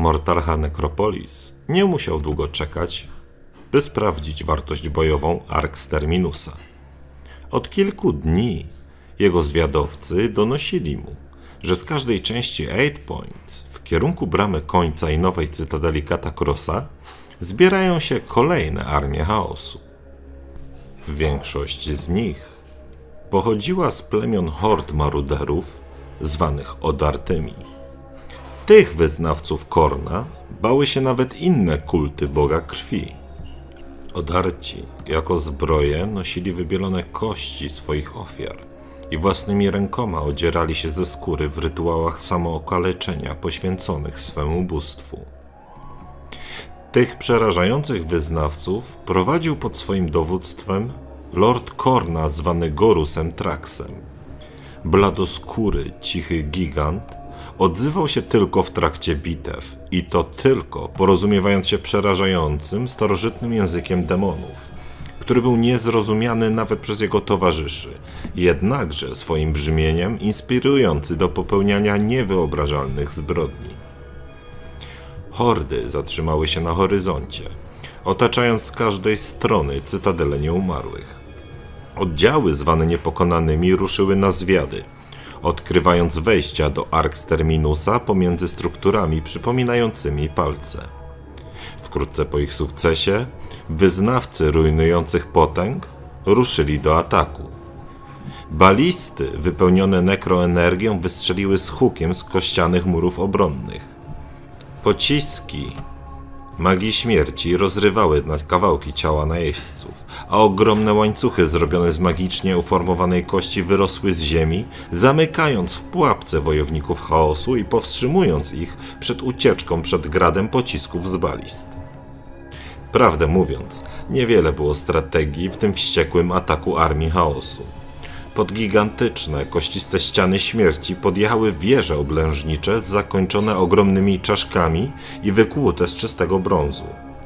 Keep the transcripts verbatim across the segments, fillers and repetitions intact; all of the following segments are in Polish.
Mortarcha Necropolis nie musiał długo czekać, by sprawdzić wartość bojową Arx Terminusa. Od kilku dni jego zwiadowcy donosili mu, że z każdej części Eight Points w kierunku bramy końca i nowej cytadeli Katakrosa zbierają się kolejne armie chaosu. Większość z nich pochodziła z plemion hord maruderów zwanych Odartymi. Tych wyznawców Khorna bały się nawet inne kulty boga krwi. Odarci jako zbroję nosili wybielone kości swoich ofiar i własnymi rękoma odzierali się ze skóry w rytuałach samookaleczenia poświęconych swemu bóstwu. Tych przerażających wyznawców prowadził pod swoim dowództwem Lord Khorna zwany Gorusem Traxem. Bladoskóry, cichy gigant odzywał się tylko w trakcie bitew i to tylko porozumiewając się przerażającym, starożytnym językiem demonów, który był niezrozumiany nawet przez jego towarzyszy, jednakże swoim brzmieniem inspirujący do popełniania niewyobrażalnych zbrodni. Hordy zatrzymały się na horyzoncie, otaczając z każdej strony cytadelę nieumarłych. Oddziały zwane niepokonanymi ruszyły na zwiady, odkrywając wejścia do Arx Terminusa pomiędzy strukturami przypominającymi palce. Wkrótce po ich sukcesie wyznawcy rujnujących potęg ruszyli do ataku. Balisty wypełnione nekroenergią wystrzeliły z hukiem z kościanych murów obronnych. Pociski magii śmierci rozrywały na kawałki ciała najeźdźców, a ogromne łańcuchy zrobione z magicznie uformowanej kości wyrosły z ziemi, zamykając w pułapce wojowników chaosu i powstrzymując ich przed ucieczką przed gradem pocisków z balist. Prawdę mówiąc, niewiele było strategii w tym wściekłym ataku armii chaosu. Pod gigantyczne, kościste ściany śmierci podjechały wieże oblężnicze zakończone ogromnymi czaszkami i wykłute z czystego brązu.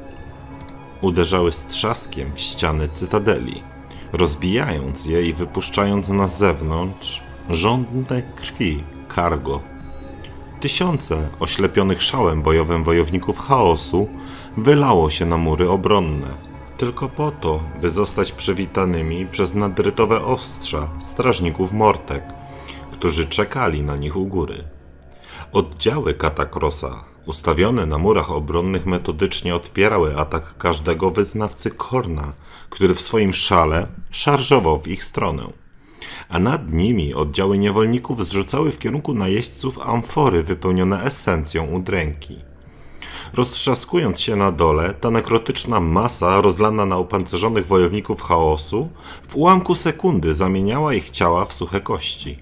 Uderzały z trzaskiem w ściany cytadeli, rozbijając je i wypuszczając na zewnątrz żądne krwi cargo. Tysiące oślepionych szałem bojowym wojowników chaosu wylało się na mury obronne, tylko po to, by zostać przywitanymi przez nadrytowe ostrza strażników Mortek, którzy czekali na nich u góry. Oddziały Katakrosa, ustawione na murach obronnych, metodycznie odpierały atak każdego wyznawcy Khorna, który w swoim szale szarżował w ich stronę. A nad nimi oddziały niewolników zrzucały w kierunku najeźdźców amfory wypełnione esencją udręki. Roztrzaskując się na dole, ta nekrotyczna masa rozlana na opancerzonych wojowników chaosu w ułamku sekundy zamieniała ich ciała w suche kości.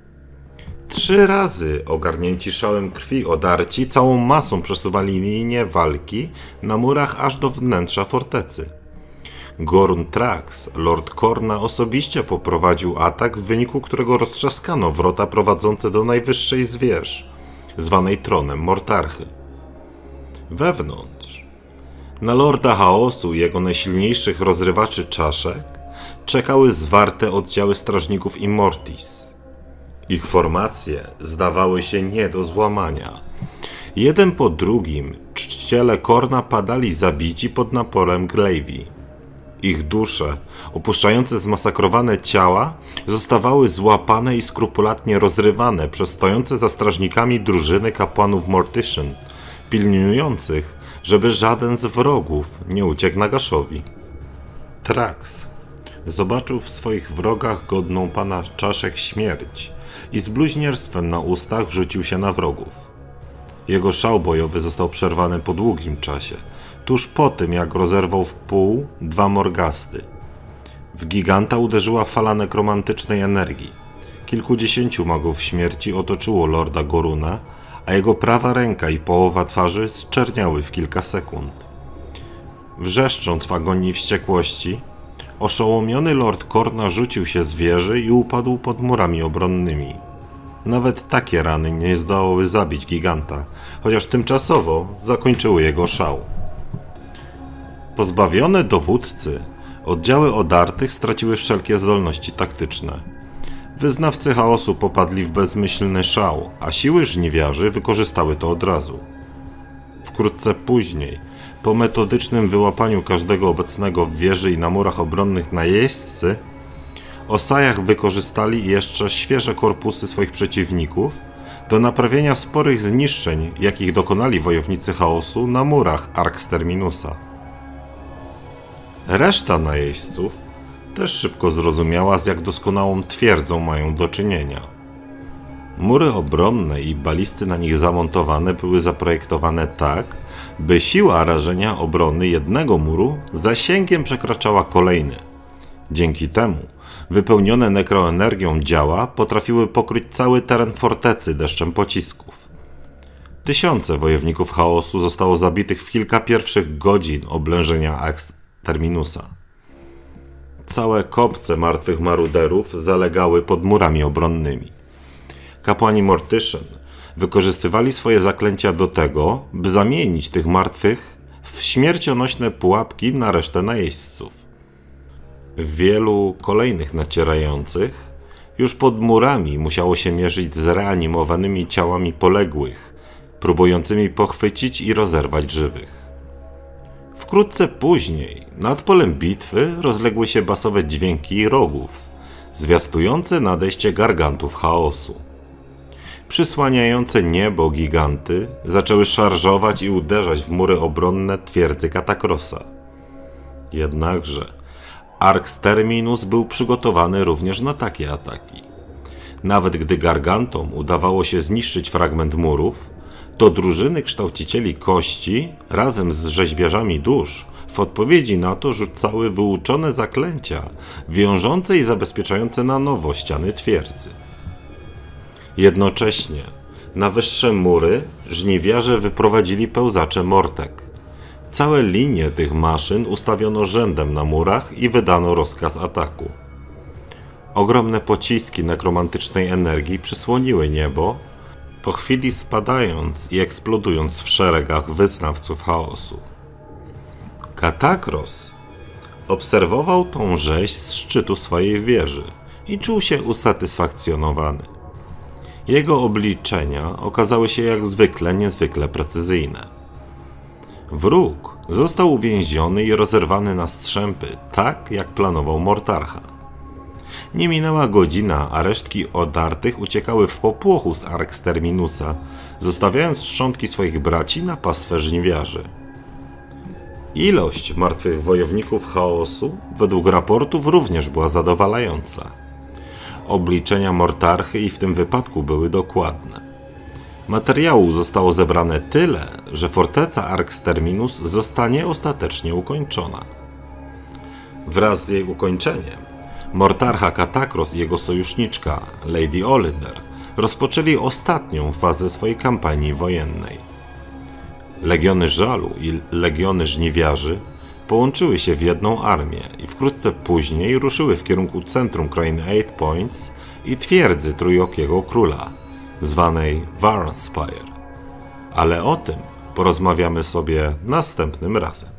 Trzy razy ogarnięci szałem krwi odarci całą masą przesuwali linię walki na murach aż do wnętrza fortecy. Gorun Trax, Lord Khorna, osobiście poprowadził atak, w wyniku którego roztrzaskano wrota prowadzące do najwyższej z wież, zwanej tronem Mortarchy. Wewnątrz, na Lorda Chaosu i jego najsilniejszych rozrywaczy czaszek, czekały zwarte oddziały strażników Immortis. Ich formacje zdawały się nie do złamania. Jeden po drugim czciciele Khorna padali zabici pod naporem Glaivi. Ich dusze, opuszczające zmasakrowane ciała, zostawały złapane i skrupulatnie rozrywane przez stojące za strażnikami drużyny kapłanów Mortician, pilnujących, żeby żaden z wrogów nie uciekł Nagashowi. Trax zobaczył w swoich wrogach godną pana czaszek śmierć i z bluźnierstwem na ustach rzucił się na wrogów. Jego szał bojowy został przerwany po długim czasie, tuż po tym jak rozerwał w pół dwa morgasty. W giganta uderzyła fala nekromantycznej energii. Kilkudziesięciu magów śmierci otoczyło Lorda Goruna, a jego prawa ręka i połowa twarzy zczerniały w kilka sekund. Wrzeszcząc w agonii wściekłości, oszołomiony Lord Khorna rzucił się z wieży i upadł pod murami obronnymi. Nawet takie rany nie zdołały zabić giganta, chociaż tymczasowo zakończyły jego szał. Pozbawione dowódcy, oddziały odartych straciły wszelkie zdolności taktyczne. Wyznawcy chaosu popadli w bezmyślny szał, a siły żniwiarzy wykorzystały to od razu. Wkrótce później, po metodycznym wyłapaniu każdego obecnego w wieży i na murach obronnych najeźdźcy, Osajach wykorzystali jeszcze świeże korpusy swoich przeciwników do naprawienia sporych zniszczeń, jakich dokonali wojownicy chaosu na murach Arx Terminusa. Reszta najeźdźców też szybko zrozumiała, z jak doskonałą twierdzą mają do czynienia. Mury obronne i balisty na nich zamontowane były zaprojektowane tak, by siła rażenia obrony jednego muru zasięgiem przekraczała kolejny. Dzięki temu wypełnione nekroenergią działa potrafiły pokryć cały teren fortecy deszczem pocisków. Tysiące wojowników chaosu zostało zabitych w kilka pierwszych godzin oblężenia Arx Terminusa. Całe kopce martwych maruderów zalegały pod murami obronnymi. Kapłani Mortyszyn wykorzystywali swoje zaklęcia do tego, by zamienić tych martwych w śmiercionośne pułapki na resztę najeźdźców. Wielu kolejnych nacierających już pod murami musiało się mierzyć z reanimowanymi ciałami poległych, próbującymi pochwycić i rozerwać żywych. Wkrótce później nad polem bitwy rozległy się basowe dźwięki rogów, zwiastujące nadejście gargantów chaosu. Przysłaniające niebo giganty zaczęły szarżować i uderzać w mury obronne twierdzy Katakrosa. Jednakże Arx Terminus był przygotowany również na takie ataki. Nawet gdy gargantom udawało się zniszczyć fragment murów, to drużyny kształcicieli kości razem z rzeźbiarzami dusz w odpowiedzi na to rzucały wyuczone zaklęcia wiążące i zabezpieczające na nowo ściany twierdzy. Jednocześnie na wyższe mury żniwiarze wyprowadzili pełzacze mortek. Całe linie tych maszyn ustawiono rzędem na murach i wydano rozkaz ataku. Ogromne pociski nekromantycznej energii przysłoniły niebo, po chwili spadając i eksplodując w szeregach wyznawców chaosu. Katakros obserwował tą rzeź z szczytu swojej wieży i czuł się usatysfakcjonowany. Jego obliczenia okazały się jak zwykle niezwykle precyzyjne. Wróg został uwięziony i rozerwany na strzępy, tak jak planował Mortarcha. Nie minęła godzina, a resztki odartych uciekały w popłochu z Arx Terminusa, zostawiając szczątki swoich braci na pastwę żniwiarzy. Ilość martwych wojowników chaosu według raportów również była zadowalająca. Obliczenia Mortarchy i w tym wypadku były dokładne. Materiału zostało zebrane tyle, że forteca Arx Terminus zostanie ostatecznie ukończona. Wraz z jej ukończeniem Mortarcha Katakros i jego sojuszniczka Lady Olynder rozpoczęli ostatnią fazę swojej kampanii wojennej. Legiony Żalu i Legiony Żniwiarzy połączyły się w jedną armię i wkrótce później ruszyły w kierunku centrum krainy Eight Points i twierdzy Trójokiego Króla, zwanej Varanspire. Ale o tym porozmawiamy sobie następnym razem.